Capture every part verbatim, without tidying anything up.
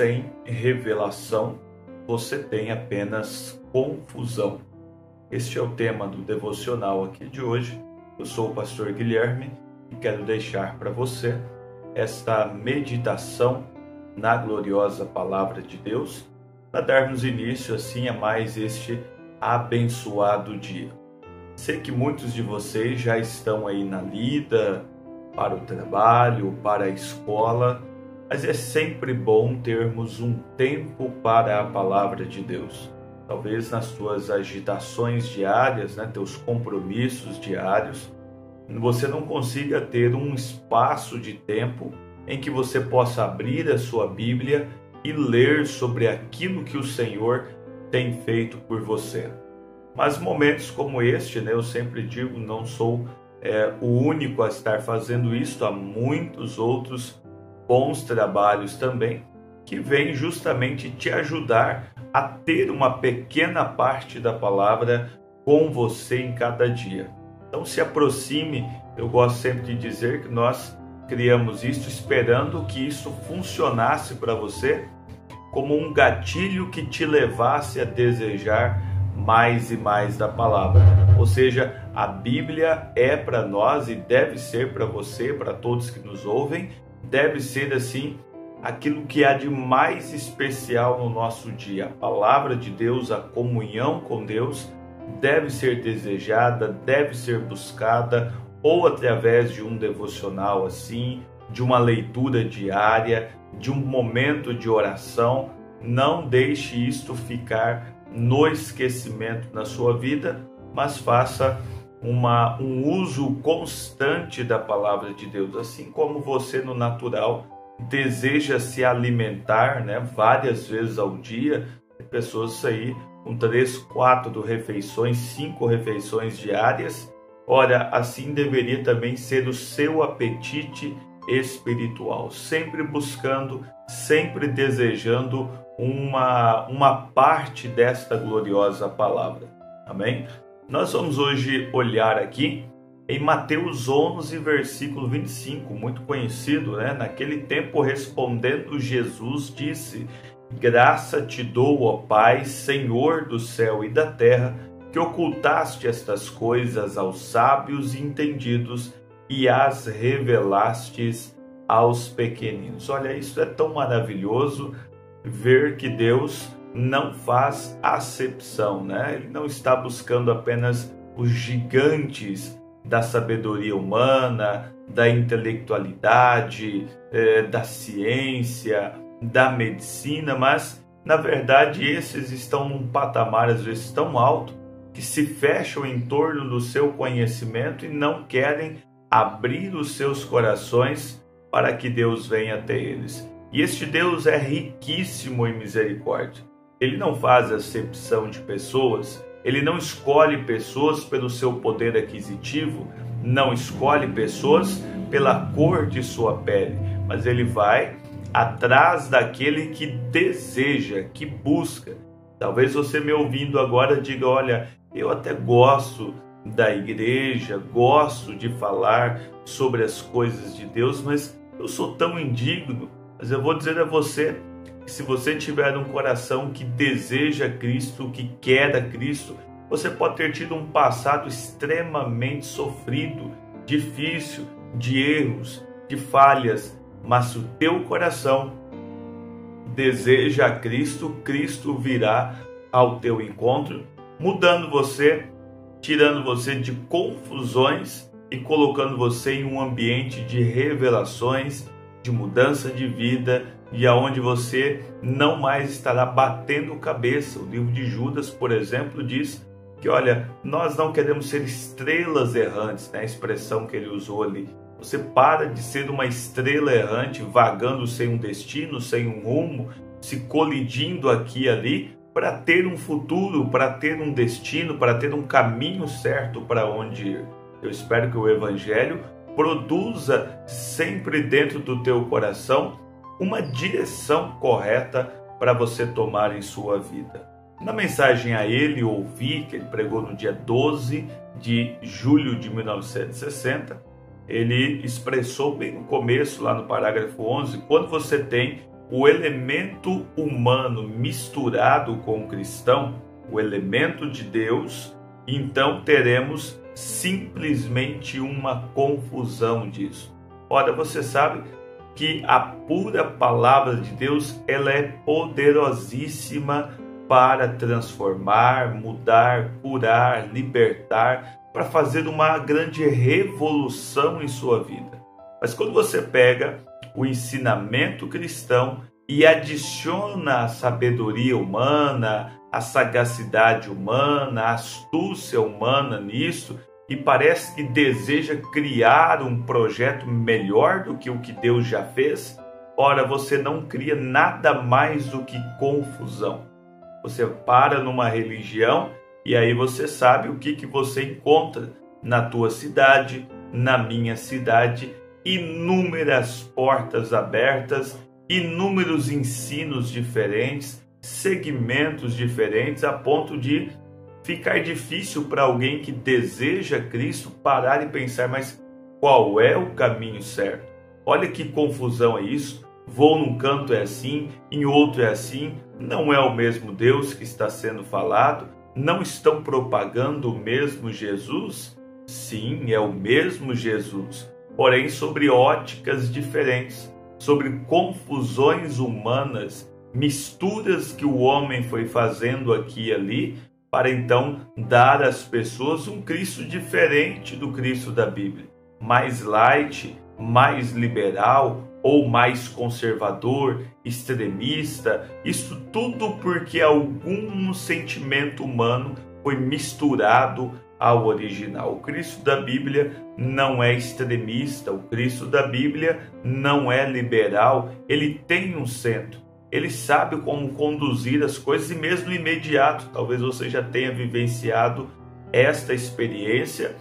sem revelação, você tem apenas confusão. Este é o tema do devocional aqui de hoje. Eu sou o pastor Guilherme e quero deixar para você esta meditação na gloriosa palavra de Deus, para darmos início assim a mais este abençoado dia. Sei que muitos de vocês já estão aí na lida, para o trabalho, para a escola, mas é sempre bom termos um tempo para a palavra de Deus. Talvez nas tuas agitações diárias, né, teus compromissos diários, você não consiga ter um espaço de tempo em que você possa abrir a sua Bíblia e ler sobre aquilo que o Senhor tem feito por você. Mas momentos como este, né, eu sempre digo, não sou é, o único a estar fazendo isso, há muitos outros bons trabalhos também, que vêm justamente te ajudar a ter uma pequena parte da palavra com você em cada dia. Então se aproxime, eu gosto sempre de dizer que nós criamos isso esperando que isso funcionasse para você como um gatilho que te levasse a desejar mais e mais da palavra. Ou seja, a Bíblia é para nós e deve ser para você, para todos que nos ouvem, deve ser assim aquilo que há de mais especial no nosso dia. A palavra de Deus, a comunhão com Deus deve ser desejada, deve ser buscada, ou através de um devocional assim, de uma leitura diária, de um momento de oração. Não deixe isto ficar no esquecimento na sua vida, mas faça uma, um uso constante da palavra de Deus, assim como você no natural deseja se alimentar, né, várias vezes ao dia. Tem pessoas aí com três, quatro refeições, cinco refeições diárias. Ora, assim deveria também ser o seu apetite espiritual, sempre buscando, sempre desejando uma, uma parte desta gloriosa palavra. Amém? Nós vamos hoje olhar aqui em Mateus onze, versículo vinte e cinco, muito conhecido, né? Naquele tempo, respondendo Jesus, disse: graça te dou, ó Pai, Senhor do céu e da terra, que ocultaste estas coisas aos sábios e entendidos e as revelastes aos pequeninos. Olha, isso é tão maravilhoso ver que Deus não faz acepção, né? Ele não está buscando apenas os gigantes da sabedoria humana, da intelectualidade, eh, da ciência, da medicina, mas, na verdade, esses estão num patamar, às vezes, tão alto, que se fecham em torno do seu conhecimento e não querem abrir os seus corações para que Deus venha até eles. E este Deus é riquíssimo em misericórdia. Ele não faz acepção de pessoas, ele não escolhe pessoas pelo seu poder aquisitivo, não escolhe pessoas pela cor de sua pele, mas ele vai atrás daquele que deseja, que busca. Talvez você me ouvindo agora diga: olha, eu até gosto da igreja, gosto de falar sobre as coisas de Deus, mas eu sou tão indigno. Mas eu vou dizer a você que se você tiver um coração que deseja Cristo, que quer a Cristo, você pode ter tido um passado extremamente sofrido, difícil, de erros, de falhas, mas se o teu coração deseja a Cristo, Cristo virá ao teu encontro, mudando você, tirando você de confusões e colocando você em um ambiente de revelações, de mudança de vida, e aonde você não mais estará batendo cabeça. O livro de Judas, por exemplo, diz que, olha, nós não queremos ser estrelas errantes, né? A expressão que ele usou ali. Você para de ser uma estrela errante, vagando sem um destino, sem um rumo, se colidindo aqui e ali, para ter um futuro, para ter um destino, para ter um caminho certo para onde ir. Eu espero que o Evangelho produza sempre dentro do teu coração uma direção correta para você tomar em sua vida. Na mensagem a ele ouvi, que ele pregou no dia doze de julho de mil novecentos e sessenta, ele expressou bem no começo, lá no parágrafo onze, quando você tem o elemento humano misturado com o cristão, o elemento de Deus, então teremos simplesmente uma confusão disso. Ora, você sabe que a pura palavra de Deus, ela é poderosíssima para transformar, mudar, curar, libertar, para fazer uma grande revolução em sua vida. Mas quando você pega o ensinamento cristão e adiciona a sabedoria humana, a sagacidade humana, a astúcia humana nisso, e parece que deseja criar um projeto melhor do que o que Deus já fez, ora, você não cria nada mais do que confusão. Você para numa religião e aí você sabe o que, que você encontra na tua cidade, na minha cidade, inúmeras portas abertas, inúmeros ensinos diferentes, segmentos diferentes, a ponto de ficar difícil para alguém que deseja Cristo parar e pensar, mas qual é o caminho certo? Olha que confusão é isso, vou num canto é assim, em outro é assim, não é o mesmo Deus que está sendo falado, não estão propagando o mesmo Jesus? Sim, é o mesmo Jesus, porém sobre óticas diferentes, sobre confusões humanas, misturas que o homem foi fazendo aqui e ali, para então dar às pessoas um Cristo diferente do Cristo da Bíblia, mais light, mais liberal ou mais conservador, extremista, isso tudo porque algum sentimento humano foi misturado ao original. O Cristo da Bíblia não é extremista, o Cristo da Bíblia não é liberal, ele tem um centro. Ele sabe como conduzir as coisas e mesmo no imediato, talvez você já tenha vivenciado esta experiência,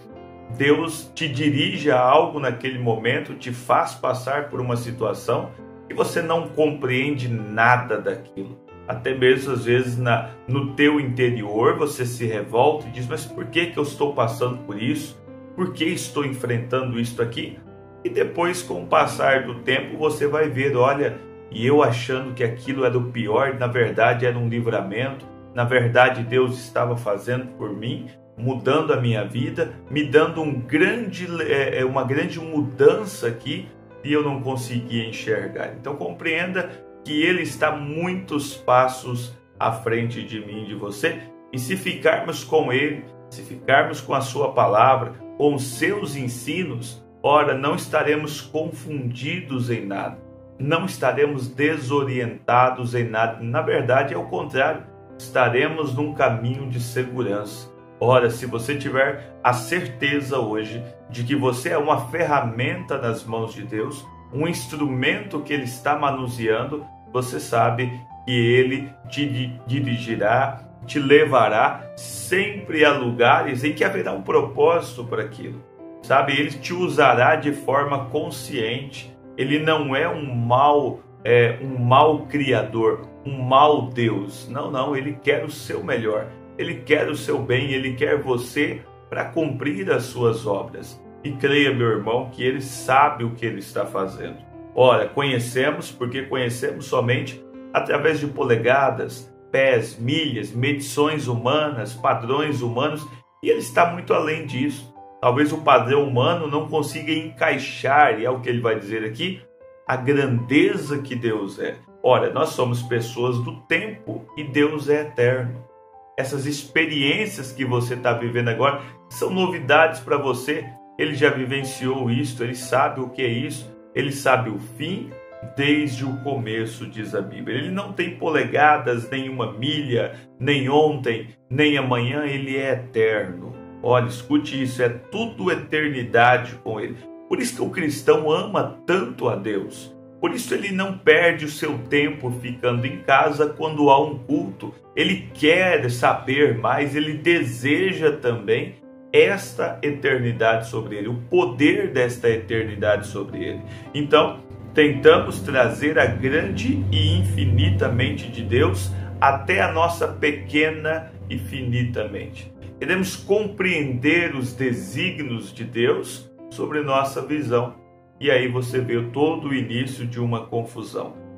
Deus te dirige a algo naquele momento, te faz passar por uma situação que você não compreende nada daquilo. Até mesmo às vezes na, no teu interior você se revolta e diz, mas por que, que eu estou passando por isso? Por que estou enfrentando isso aqui? E depois, com o passar do tempo, você vai ver, olha, e eu achando que aquilo era o pior, na verdade era um livramento, na verdade Deus estava fazendo por mim, mudando a minha vida, me dando um grande, é, uma grande mudança aqui e eu não conseguia enxergar. Então compreenda que Ele está muitos passos à frente de mim e de você, e se ficarmos com Ele, se ficarmos com a Sua palavra, com os seus ensinos, ora, não estaremos confundidos em nada. Não estaremos desorientados em nada. Na verdade, é o contrário. Estaremos num caminho de segurança. Ora, se você tiver a certeza hoje de que você é uma ferramenta nas mãos de Deus, um instrumento que Ele está manuseando, você sabe que Ele te dirigirá, te levará sempre a lugares em que haverá um propósito para aquilo. Sabe, Ele te usará de forma consciente. Ele não é um mau, é, um mau criador, um mau Deus. Não, não, Ele quer o seu melhor. Ele quer o seu bem, Ele quer você para cumprir as suas obras. E creia, meu irmão, que Ele sabe o que Ele está fazendo. Ora, conhecemos porque conhecemos somente através de polegadas, pés, milhas, medições humanas, padrões humanos, e Ele está muito além disso. Talvez o padrão humano não consiga encaixar, e é o que ele vai dizer aqui, a grandeza que Deus é. Ora, nós somos pessoas do tempo e Deus é eterno. Essas experiências que você está vivendo agora são novidades para você. Ele já vivenciou isso, ele sabe o que é isso, ele sabe o fim desde o começo, diz a Bíblia. Ele não tem polegadas, nem uma milha, nem ontem, nem amanhã, ele é eterno. Olha, escute isso, é tudo eternidade com Ele. Por isso que o cristão ama tanto a Deus. Por isso ele não perde o seu tempo ficando em casa quando há um culto. Ele quer saber mais, ele deseja também esta eternidade sobre ele, o poder desta eternidade sobre ele. Então, tentamos trazer a grande e infinitamente de Deus até a nossa pequena e finitamente. Queremos compreender os desígnios de Deus sobre nossa visão. E aí você vê todo o início de uma confusão.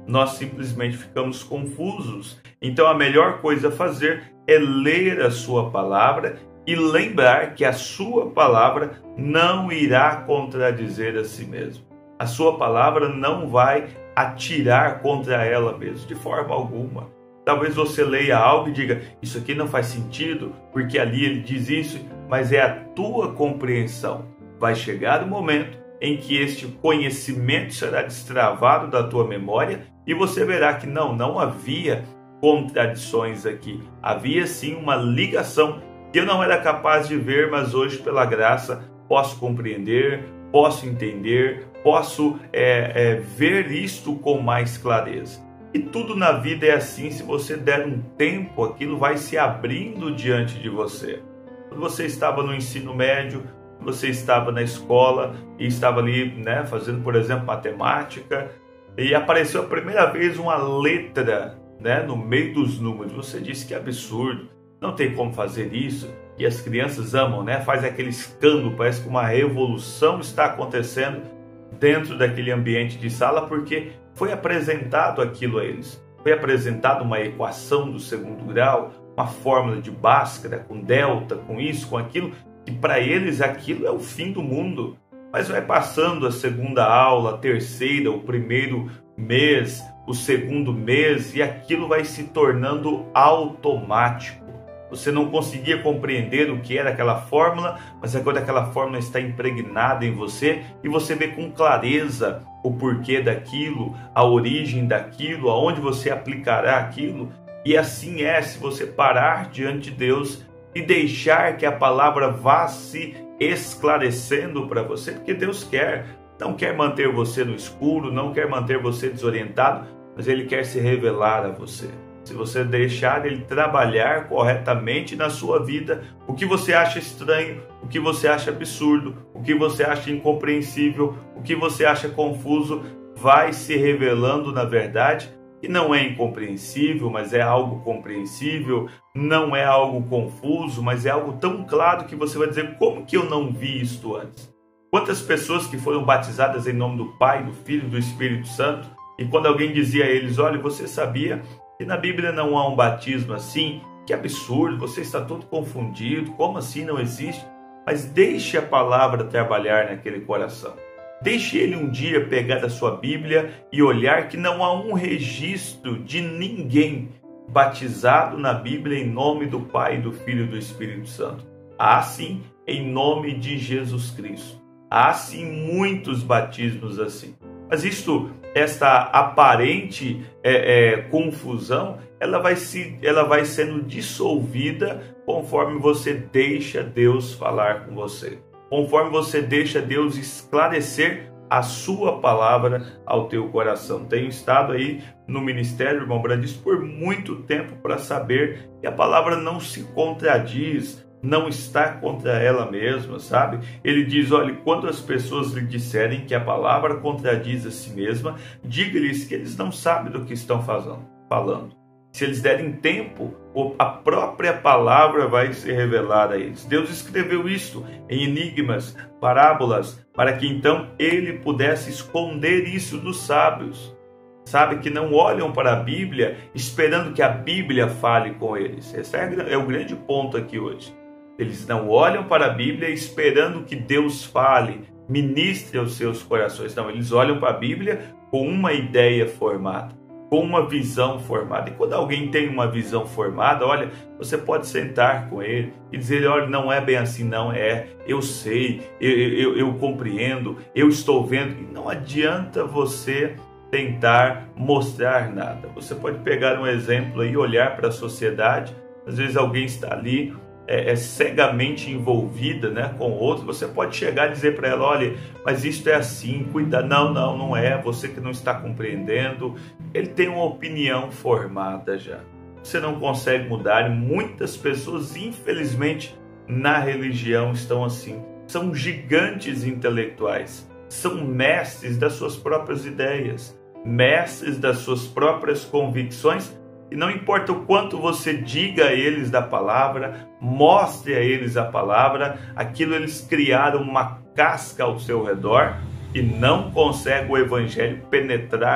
nós simplesmente ficamos confusos. Então a melhor coisa a fazer é ler a sua palavra e lembrar que a sua palavra não irá contradizer a si mesmo. A sua palavra não vai atirar contra ela mesma, de forma alguma. Talvez você leia algo e diga, isso aqui não faz sentido, porque ali ele diz isso, mas é a tua compreensão. Vai chegar o momento em que este conhecimento será destravado da tua memória e você verá que não, não havia contradições aqui. Havia sim uma ligação que eu não era capaz de ver, mas hoje, pela graça, posso compreender, posso entender, posso é, é, ver isto com mais clareza. E tudo na vida é assim, se você der um tempo, aquilo vai se abrindo diante de você. Quando você estava no ensino médio, você estava na escola e estava ali, né, fazendo, por exemplo, matemática, e apareceu a primeira vez uma letra, né, no meio dos números. Você disse que é absurdo, não tem como fazer isso. E as crianças amam, né? Faz aquele escândalo, parece que uma revolução está acontecendo dentro daquele ambiente de sala, porque foi apresentado aquilo a eles. Foi apresentada uma equação do segundo grau, uma fórmula de Bhaskara, com delta, com isso, com aquilo, que para eles aquilo é o fim do mundo. Mas vai passando a segunda aula, a terceira, o primeiro mês, o segundo mês, e aquilo vai se tornando automático. Você não conseguia compreender o que era aquela fórmula, mas agora aquela fórmula está impregnada em você e você vê com clareza o porquê daquilo, a origem daquilo, aonde você aplicará aquilo. E assim é se você parar diante de Deus e deixar que a palavra vá se esclarecendo para você, porque Deus quer, não quer manter você no escuro, não quer manter você desorientado, mas Ele quer se revelar a você. Se você deixar Ele trabalhar corretamente na sua vida, o que você acha estranho, o que você acha absurdo, o que você acha incompreensível, o que você acha confuso, vai se revelando na verdade, e não é incompreensível, mas é algo compreensível, não é algo confuso, mas é algo tão claro que você vai dizer, como que eu não vi isto antes? Quantas pessoas que foram batizadas em nome do Pai, do Filho e do Espírito Santo, e quando alguém dizia a eles, olha, você sabia que na Bíblia não há um batismo assim? Que absurdo, você está todo confundido, como assim não existe? Mas deixe a palavra trabalhar naquele coração. Deixe ele um dia pegar a sua Bíblia e olhar que não há um registro de ninguém batizado na Bíblia em nome do Pai, do Filho e do Espírito Santo. Há sim em nome de Jesus Cristo. Há sim muitos batismos assim. Mas isto, esta aparente é, é, confusão, ela vai, se, ela vai sendo dissolvida conforme você deixa Deus falar com você. Conforme você deixa Deus esclarecer a sua palavra ao teu coração. Tenho estado aí no ministério, irmão Brandis, por muito tempo para saber que a palavra não se contradiz, não está contra ela mesma, sabe? Ele diz, olha, quando as pessoas lhe disserem que a palavra contradiz a si mesma, diga-lhes que eles não sabem do que estão fazendo, falando. Se eles derem tempo, a própria palavra vai se revelar a eles. Deus escreveu isto em enigmas, parábolas, para que então ele pudesse esconder isso dos sábios. Sabe, que não olham para a Bíblia esperando que a Bíblia fale com eles. Esse é o grande ponto aqui hoje. Eles não olham para a Bíblia esperando que Deus fale, ministre aos seus corações. Não, eles olham para a Bíblia com uma ideia formada, com uma visão formada. E quando alguém tem uma visão formada, olha, você pode sentar com ele e dizer, olha, não é bem assim, não é, eu sei, eu, eu, eu compreendo, eu estou vendo. E não adianta você tentar mostrar nada. Você pode pegar um exemplo aí, olhar para a sociedade, às vezes alguém está ali, É, é cegamente envolvida, né, com outros, você pode chegar e dizer para ela, olha, mas isto é assim, cuida, não, não, não é, você que não está compreendendo. Ele tem uma opinião formada já, você não consegue mudar, e muitas pessoas, infelizmente, na religião estão assim, são gigantes intelectuais, são mestres das suas próprias ideias, mestres das suas próprias convicções. E não importa o quanto você diga a eles da palavra, mostre a eles a palavra, aquilo eles criaram uma casca ao seu redor e não consegue o evangelho penetrar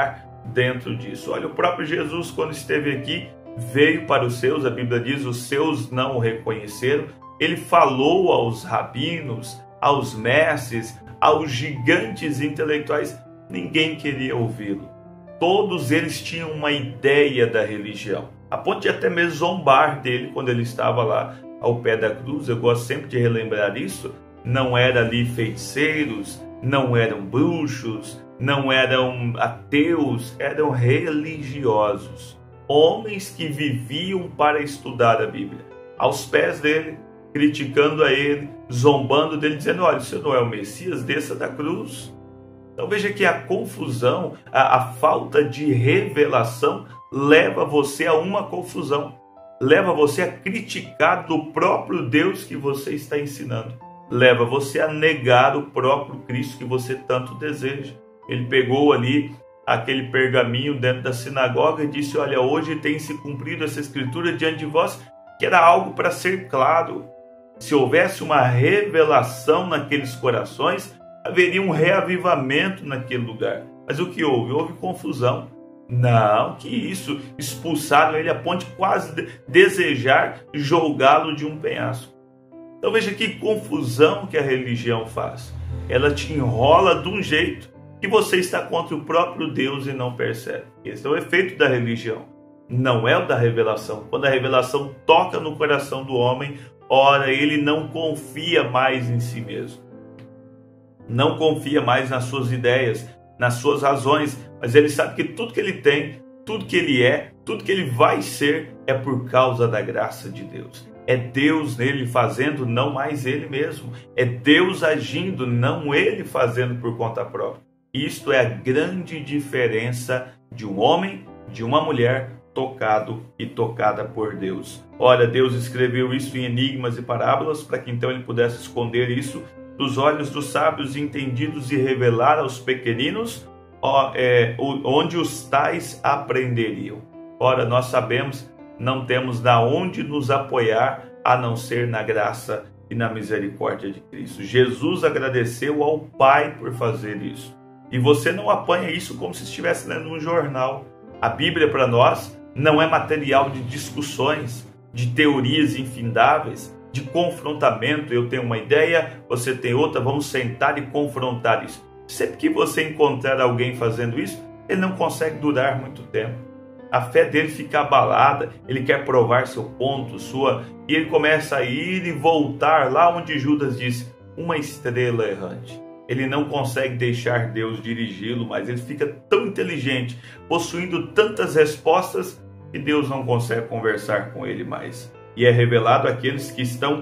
dentro disso. Olha, o próprio Jesus, quando esteve aqui, veio para os seus, a Bíblia diz, os seus não o reconheceram. Ele falou aos rabinos, aos mestres, aos gigantes intelectuais. Ninguém queria ouvi-lo. Todos eles tinham uma ideia da religião, a ponto de até mesmo zombar dele quando ele estava lá ao pé da cruz. Eu gosto sempre de relembrar isso. Não eram ali feiticeiros, não eram bruxos, não eram ateus, eram religiosos. Homens que viviam para estudar a Bíblia. Aos pés dele, criticando a ele, zombando dele, dizendo: olha, você não é o Messias, desça da cruz. Então veja que a confusão, a, a falta de revelação leva você a uma confusão. Leva você a criticar do próprio Deus que você está ensinando. Leva você a negar o próprio Cristo que você tanto deseja. Ele pegou ali aquele pergaminho dentro da sinagoga e disse: olha, hoje tem se cumprido essa escritura diante de vós, que era algo para ser claro. Se houvesse uma revelação naqueles corações, haveria um reavivamento naquele lugar. Mas o que houve? Houve confusão. Não, que isso, expulsaram ele a ponto de quase de desejar jogá-lo de um penhasco. Então veja que confusão que a religião faz. Ela te enrola de um jeito que você está contra o próprio Deus e não percebe. Esse é o efeito da religião, não é o da revelação. Quando a revelação toca no coração do homem, ora, ele não confia mais em si mesmo. Não confia mais nas suas ideias, nas suas razões, mas ele sabe que tudo que ele tem, tudo que ele é, tudo que ele vai ser é por causa da graça de Deus. É Deus nele fazendo, não mais ele mesmo. É Deus agindo, não ele fazendo por conta própria. Isto é a grande diferença de um homem, de uma mulher tocado e tocada por Deus. Olha, Deus escreveu isso em enigmas e parábolas para que então ele pudesse esconder isso dos olhos dos sábios e entendidos e revelar aos pequeninos ó, é, onde os tais aprenderiam. Ora, nós sabemos, não temos da onde nos apoiar a não ser na graça e na misericórdia de Cristo. Jesus agradeceu ao Pai por fazer isso. E você não apanha isso como se estivesse lendo um jornal. A Bíblia para nós não é material de discussões, de teorias infindáveis, de confrontamento. Eu tenho uma ideia, você tem outra, vamos sentar e confrontar isso. Sempre que você encontrar alguém fazendo isso, ele não consegue durar muito tempo. A fé dele fica abalada, ele quer provar seu ponto, sua, e ele começa a ir e voltar lá onde Judas disse, uma estrela errante. Ele não consegue deixar Deus dirigi-lo, mas ele fica tão inteligente, possuindo tantas respostas, que Deus não consegue conversar com ele mais. E é revelado àqueles que estão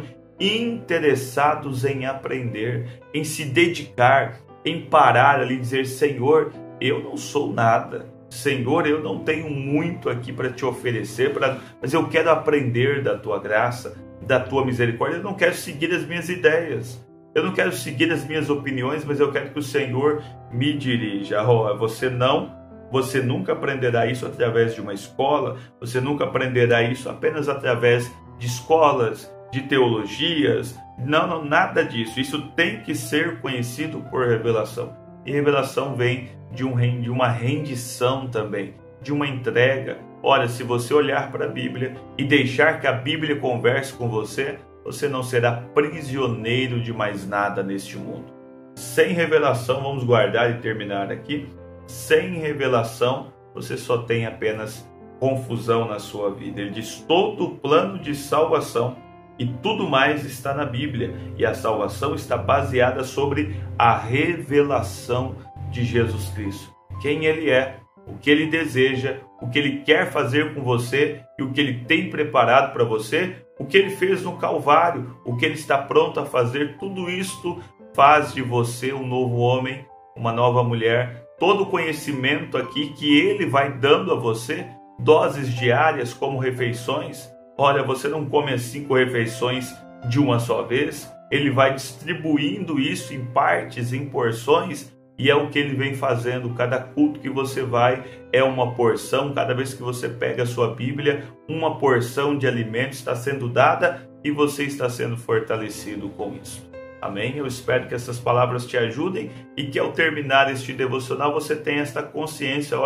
interessados em aprender, em se dedicar, em parar ali e dizer, Senhor, eu não sou nada. Senhor, eu não tenho muito aqui para te oferecer, pra... mas eu quero aprender da tua graça, da tua misericórdia. Eu não quero seguir as minhas ideias. Eu não quero seguir as minhas opiniões, mas eu quero que o Senhor me dirija. Oh, você não, você nunca aprenderá isso através de uma escola, você nunca aprenderá isso apenas através de escolas, de teologias. Não, não, nada disso. Isso tem que ser conhecido por revelação. E revelação vem de, um, de uma rendição também, de uma entrega. Olha, se você olhar para a Bíblia e deixar que a Bíblia converse com você, você não será prisioneiro de mais nada neste mundo. Sem revelação, vamos guardar e terminar aqui, sem revelação, você só tem apenas confusão na sua vida. Ele diz, todo o plano de salvação e tudo mais está na Bíblia. E a salvação está baseada sobre a revelação de Jesus Cristo. Quem Ele é, o que Ele deseja, o que Ele quer fazer com você e o que Ele tem preparado para você, o que Ele fez no Calvário, o que Ele está pronto a fazer, tudo isto faz de você um novo homem, uma nova mulher. Todo o conhecimento aqui que Ele vai dando a você, doses diárias como refeições. Olha, você não come as cinco refeições de uma só vez. Ele vai distribuindo isso em partes, em porções, e é o que Ele vem fazendo. Cada culto que você vai é uma porção. Cada vez que você pega a sua Bíblia, uma porção de alimento está sendo dada e você está sendo fortalecido com isso. Amém? Eu espero que essas palavras te ajudem e que ao terminar este devocional você tenha esta consciência. Olha,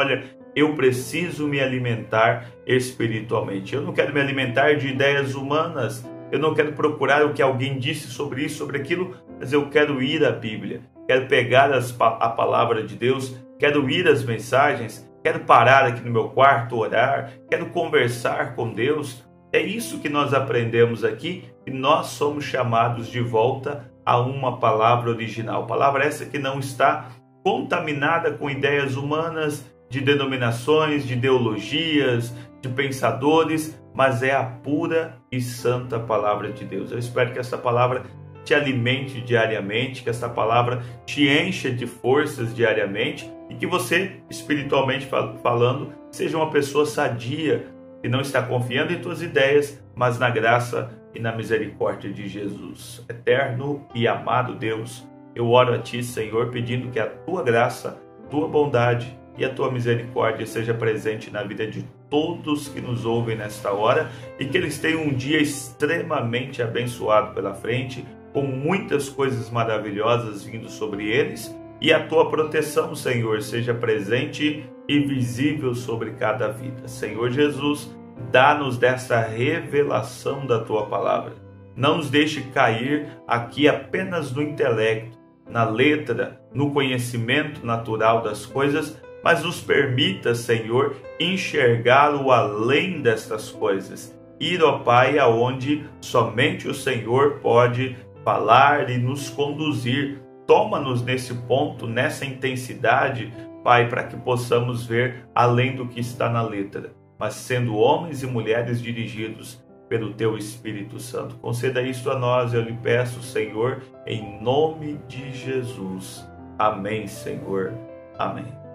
eu preciso me alimentar espiritualmente. Eu não quero me alimentar de ideias humanas, eu não quero procurar o que alguém disse sobre isso, sobre aquilo, mas eu quero ir à Bíblia, quero pegar as, a palavra de Deus, quero ir às mensagens, quero parar aqui no meu quarto, orar, quero conversar com Deus. É isso que nós aprendemos aqui, e nós somos chamados de volta a uma palavra original. Palavra essa que não está contaminada com ideias humanas, de denominações, de ideologias, de pensadores, mas é a pura e santa palavra de Deus. Eu espero que essa palavra te alimente diariamente, que essa palavra te encha de forças diariamente e que você, espiritualmente falando, seja uma pessoa sadia, que não está confiando em tuas ideias, mas na graça e na misericórdia de Jesus. Eterno e amado Deus, eu oro a Ti, Senhor, pedindo que a Tua graça, Tua bondade e a Tua misericórdia seja presente na vida de todos que nos ouvem nesta hora e que eles tenham um dia extremamente abençoado pela frente, com muitas coisas maravilhosas vindo sobre eles, e a Tua proteção, Senhor, seja presente e visível sobre cada vida. Senhor Jesus, dá-nos dessa revelação da Tua palavra. Não nos deixe cair aqui apenas no intelecto, na letra, no conhecimento natural das coisas, mas nos permita, Senhor, enxergá-lo além destas coisas. Ir, ó Pai, aonde somente o Senhor pode falar e nos conduzir. Toma-nos nesse ponto, nessa intensidade, Pai, para que possamos ver além do que está na letra, mas sendo homens e mulheres dirigidos pelo Teu Espírito Santo. Conceda isso a nós, eu lhe peço, Senhor, em nome de Jesus. Amém, Senhor. Amém.